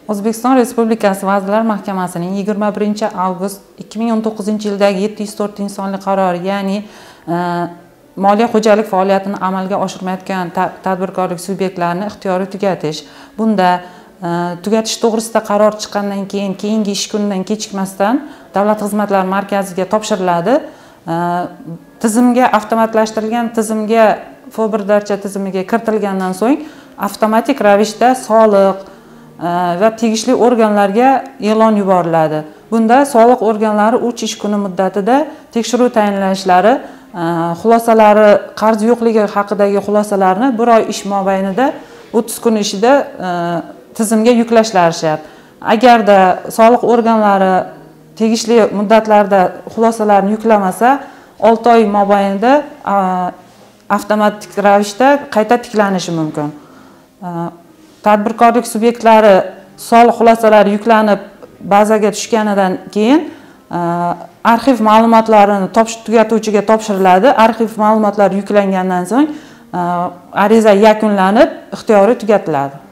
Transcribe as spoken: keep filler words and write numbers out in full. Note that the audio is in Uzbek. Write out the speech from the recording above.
O'zbekiston Respublikasi Vazirlar Mahkamasining yigirma birinchi avgust ikki ming o'n to'qqizinchi yildagi yetti yuz to'rtinchi sonli qarori, ya'ni moliya xo'jalik faoliyatini amalga oshirmayotgan tadbirkorlik subyektlarini ixtiyoriy tugatish. Bunda tugatish to'g'risida qaror chiqqandan keyin keyingi ish kunidan kechikmasdan Davlat xizmatlari markaziga topshiriladi. Tizimga avtomatlashtirilgan tizimga F O bir darcha tizimiga kiritilgandan so'ng avtomatik ravishda soliq va tegishli organlarga e'lon yuboriladi. Bunda soliq organlari uch ish kuni muddatida tekshiruv tayinlanishlari, xulosalari, qarz yo'qligi haqidagi xulosalarni bir oy ish mobaynida o'ttiz kun ishida tizimga yuklashlari shart. Agarda soliq organlari tegishli muddatlarda xulosalarni yuklamasa, olti oy mobaynida avtomatik ravishda qayta tiklanishi mumkin. Tadbirkorlik subyektlari soliq xulosalari yuklanib bazaga tushganidan keyin arxiv ma'lumotlarini tugatuvchiga topshiriladi. Arxiv ma'lumotlar yuklangandan so'ng ariza yakunlanib ixtiyoriy tugatiladi.